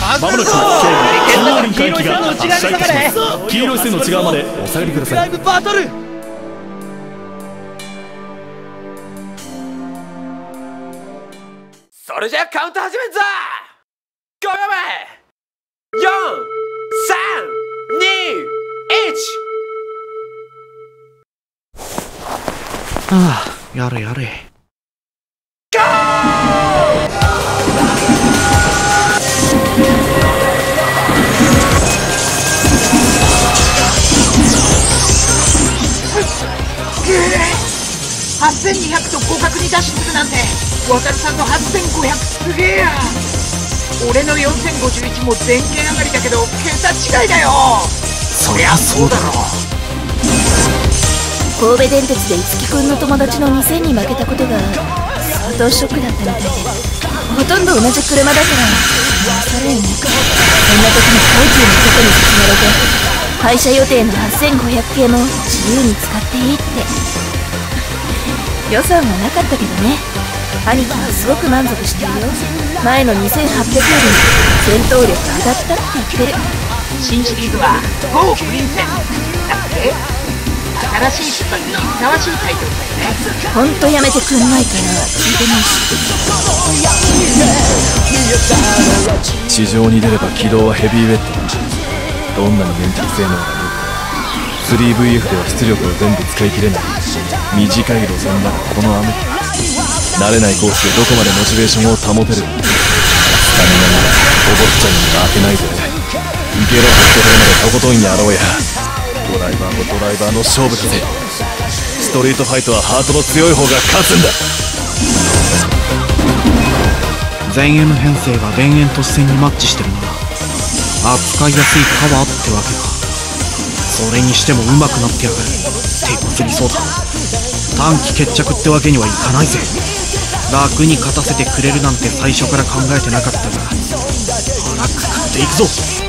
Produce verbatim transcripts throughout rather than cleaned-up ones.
まもなく黄色い回帰が発射いたします。黄色い線の内側までお下がりください。バトルそれじゃカウント始めんぞ。ごびょうめよん、さん、に、いち。 ああ、やれやれ。 はっせんにひゃくと互角にダッシュするなんて、渡さんのはっせんごひゃくすげえや。俺のよんせんごじゅういちも全県上がりだけど桁違いだよ。そりゃそうだろ。 神戸電鉄で樹くんの友達のにせんに負けたことが相当ショックだったみたいで、ほとんど同じ車だからさらにそんな時に高級なことに勧められて、廃車予定のはっせんごひゃく系も自由に使っていいって。予算はなかったけどね、兄貴はすごく満足してるよ。前のにせんはっぴゃくより戦闘力上がったって言ってる。 新シリーズはゴープリンセンだって新しい出発にふさわしいタイトルだよね。 ほんとやめてくんないから聞いてないし。 地上に出れば軌道はヘビーウェットだ。どんなに粘着性能が良く スリーブイエフ では出力を全部使い切れない。短い路線だがこの雨、慣れないコースでどこまでモチベーションを保てる。スタミナならお坊ちゃんに負けないぜ。いけろってところまでとことんやろうや。ドライバーもドライバーの勝負だぜ。ストリートファイトはハートの強い方が勝つんだ。 前 M 編成が田園都市線にマッチしてるなら扱いやすいパワーってわけか。それにしても上手くなってやがる。手こずりそうだ。短期決着ってわけにはいかないぜ。楽に勝たせてくれるなんて最初から考えてなかったが、腹くくっていくぞ。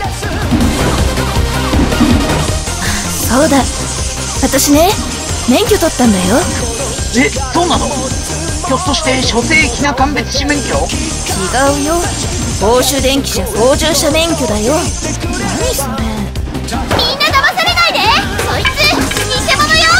そうだ、私ね、免許取ったんだよ。 え、そうなの？ひょっとして書生ひな鑑別士免許？ 違うよ、公衆電気車操縦者免許だよ。何それ。みんな騙されないで、そいつ偽物よ。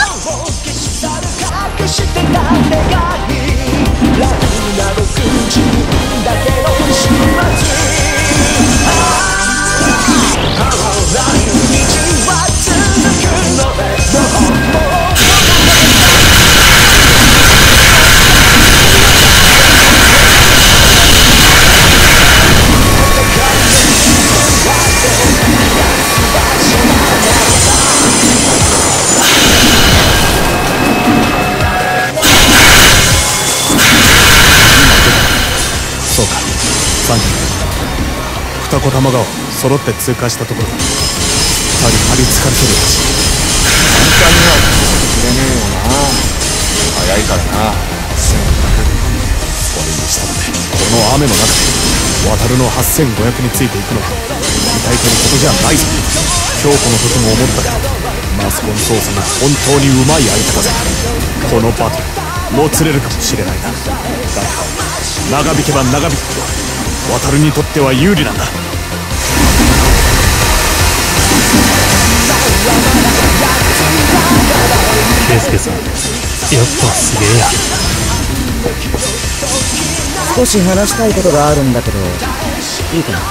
そうか、さんにん二子玉川を揃って通過したところだ。二人張りつかれてるらしい。簡単には切れねえよな。早いからな。それにしたってこの雨の中で渡るのはっせんごひゃくについていくのは痛いとのことじゃないぞ。京子の時も思ったが、マスコン操作が本当にうまい相手だぜ。このバトルもつれるかもしれないな。だが長引けば長引くほど渡るにとっては有利なんだ。圭介さん、やっぱすげえや。 少し話したいことがあるんだけど、いいかな？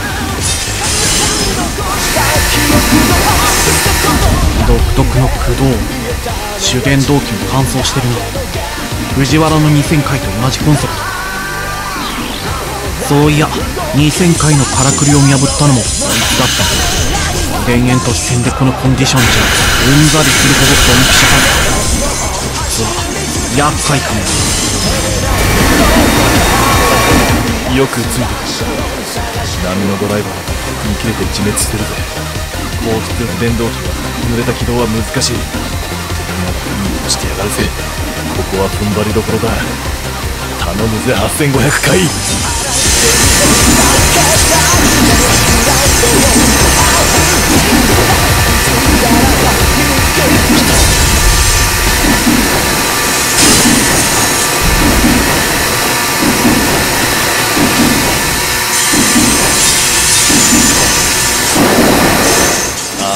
独特の駆動、主電動機も乾燥してるな。藤原のにせんかいと同じコンセプト。そういや、にせんかいのからくりを見破ったのもあいつだった。田園都市線でこのコンディションじゃうんざりするほどドンピシャだ。実は厄介かも。 よくついてくる。波のドライバーは見切れて自滅してるぜ。高出力電動機は濡れた軌道は難しい。いいとしてやがるぜ。ここは踏ん張りどころだ。頼むぜはっせんごひゃくかい。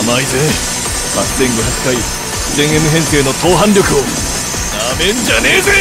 甘いぜ。はっせんごひゃくかい全 M 編成の当反力をなめんじゃねえぜ。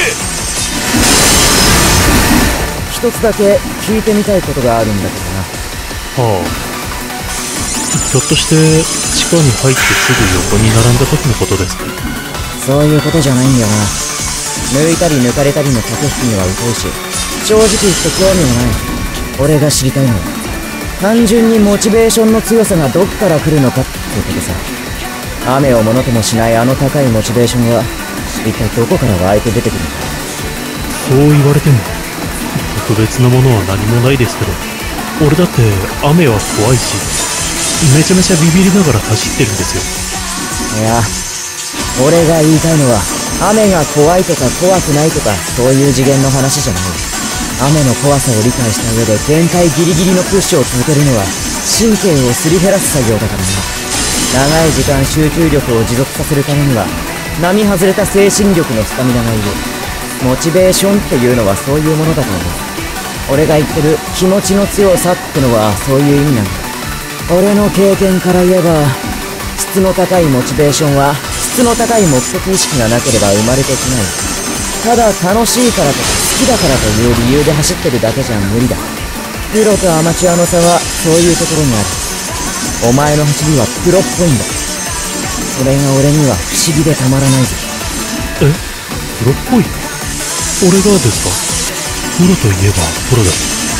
一つだけ聞いてみたいことがあるんだけどな。 はあ、ひょっとして地下に入ってすぐ横に並んだ時のことですか？ そういうことじゃないんだよな。抜いたり抜かれたりの駆け引きには疎いし、正直言って興味もない。俺が知りたいのは単純にモチベーションの強さがどっから来るのかってことさ。雨をものともしないあの高いモチベーションは一体どこから湧いて出てくるのか。 そう言われても特別なものは何もないですけど、俺だって雨は怖いし、めちゃめちゃビビりながら走ってるんですよ。 いや、俺が言いたいのは雨が怖いとか怖くないとかそういう次元の話じゃない。雨の怖さを理解した上で限界ギリギリのプッシュを続けるのは神経をすり減らす作業だからな。長い時間集中力を持続させるためには並外れた精神力のスタミナがいる。モチベーションっていうのはそういうものだと思う。俺が言ってる気持ちの強さってのはそういう意味なんだ。俺の経験から言えば質の高いモチベーションは質の高い目的意識がなければ生まれてきない。ただ楽しいからとか好きだからという理由で走ってるだけじゃ無理だ。プロとアマチュアの差はそういうところにある。お前の走りはプロっぽいんだ。それが俺には不思議でたまらないぜ。 え、プロっぽい？俺がですか？プロといえばプロだ。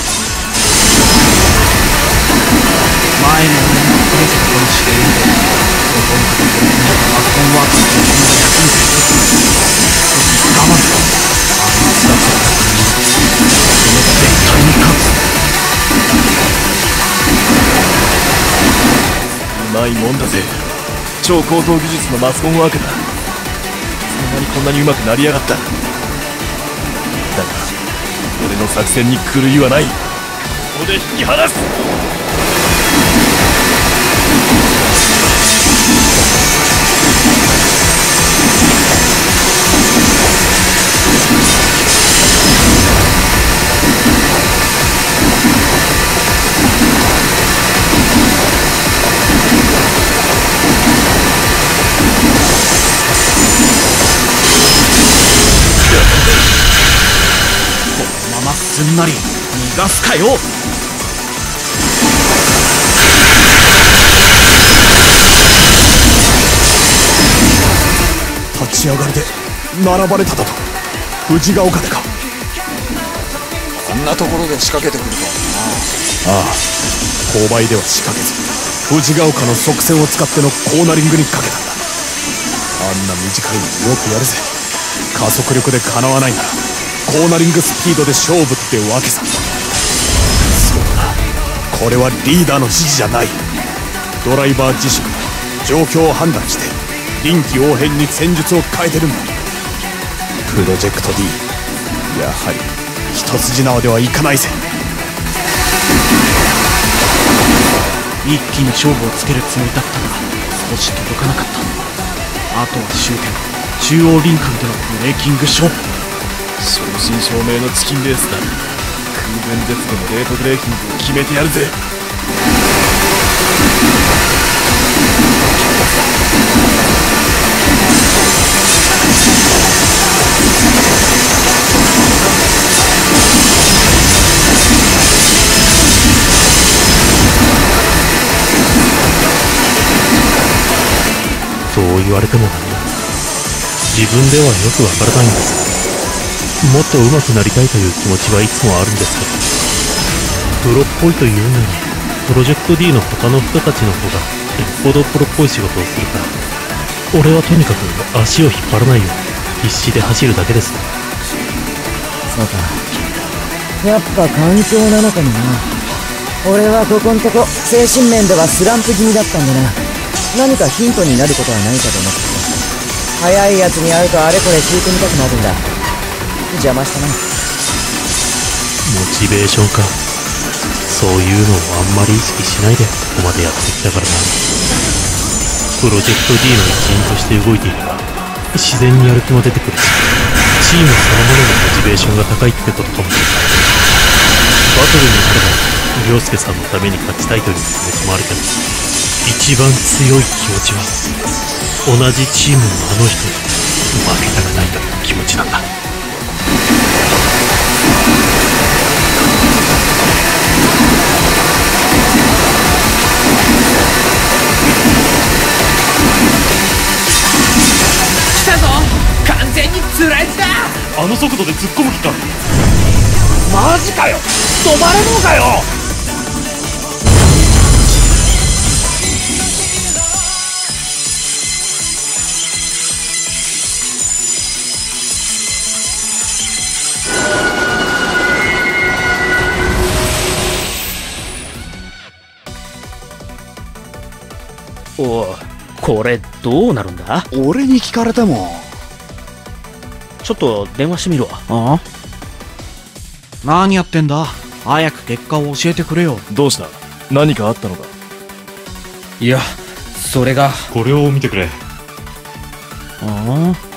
前の俺のプロジェクトの試験でほとんどのプロジェクトがマスコンワークの自分が役に立ってくる。少し我慢だ。あのつらさを確認して絶対に勝つ。 うまいもんだぜ。超高等技術のマスコンワークだ。いつの間にこんなにうまくなりやがった。だが俺の作戦に狂いはない。ここで引き離す。 すんなり逃がすかよ。 立ち上がりで並ばれただと。藤ヶ丘でか。 こんなところで仕掛けてくるとはな。 ああ、勾配では仕掛けず藤ヶ丘の側線を使ってのコーナリングにかけたんだ。あんな短いのよくやるぜ。加速力でかなわないならコーナリングスピードで勝負ってわけさ。そうだ、これはリーダーの指示じゃない。ドライバー自身が状況を判断して臨機応変に戦術を変えてるんだ。プロジェクト D、 やはり一筋縄ではいかないぜ。 一気に勝負をつけるつもりだったが少し届かなかった。あとは終点中央リンクでのブレーキング勝負。 正真正銘のチキンレースだ。空前絶後のレートブレーキングを決めてやるぜ。 そう言われてもな。自分ではよくわからないんです。もっと上手くなりたいという気持ちはいつもあるんですけど、プロっぽいというのにプロジェクト D の他の人たちの方がよっぽどプロっぽい仕事をするから、俺はとにかく足を引っ張らないよう必死で走るだけです。 そうか、やっぱ環境なのかもな。俺はここんとこ精神面ではスランプ気味だったんでな。何かヒントになることはないかと思ってた。早いやつに会うとあれこれ聞いてみたくなるんだ。邪魔したな。 モチベーションか。そういうのをあんまり意識しないでここまでやってきたからな。プロジェクト D の一員として動いていれば自然にやる気も出てくるし、チームそのもののモチベーションが高いってことかもしれない。バトルになれば凌介さんのために勝ちたいという気持ちもあるけど、 一番強い気持ちは同じチームのあの人に負けたくないという気持ちなんだ。 来たぞ、完全につられてた。 あの速度で突っ込む気か。 マジかよ、止まれるのかよ。おい、これどうなるんだ？ 俺に聞かれても。 ちょっと電話してみるわ。 ああ、何やってんだ。早く結果を教えてくれよ。 どうした？何かあったのか？ いや、それが。 これを見てくれ。 ああ、